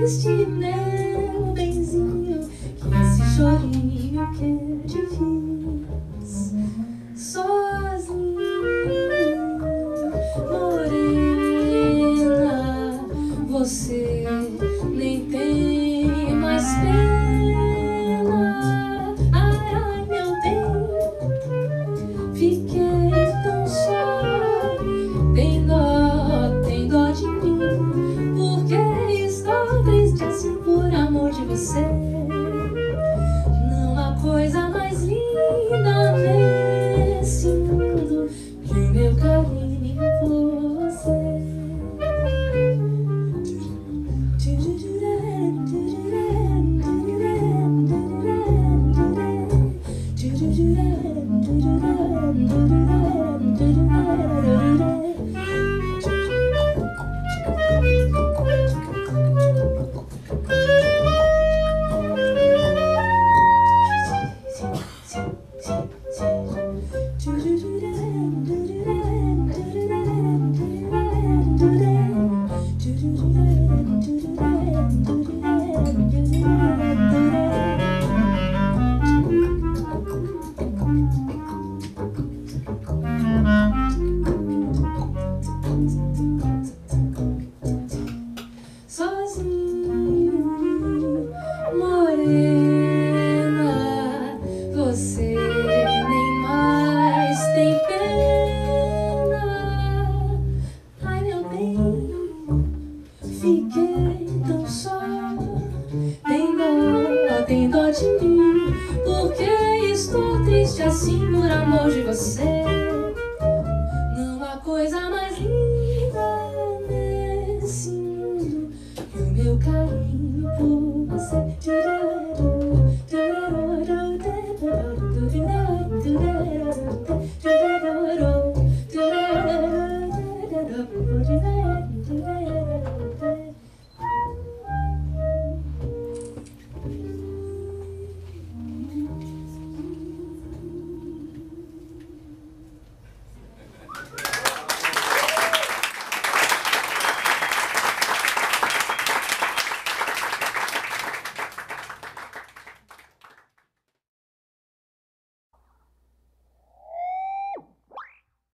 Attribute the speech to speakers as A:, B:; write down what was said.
A: triste, meu benzinho, que esse chorinho que é difícil. Sozinho, morena, você nem tem mais pena. Ai, ai, meu bem, fiquei tão só. Tem dó de mim, porque estou triste assim por amor de você. Não há coisa mais linda nesse mundo que o meu carinho por você.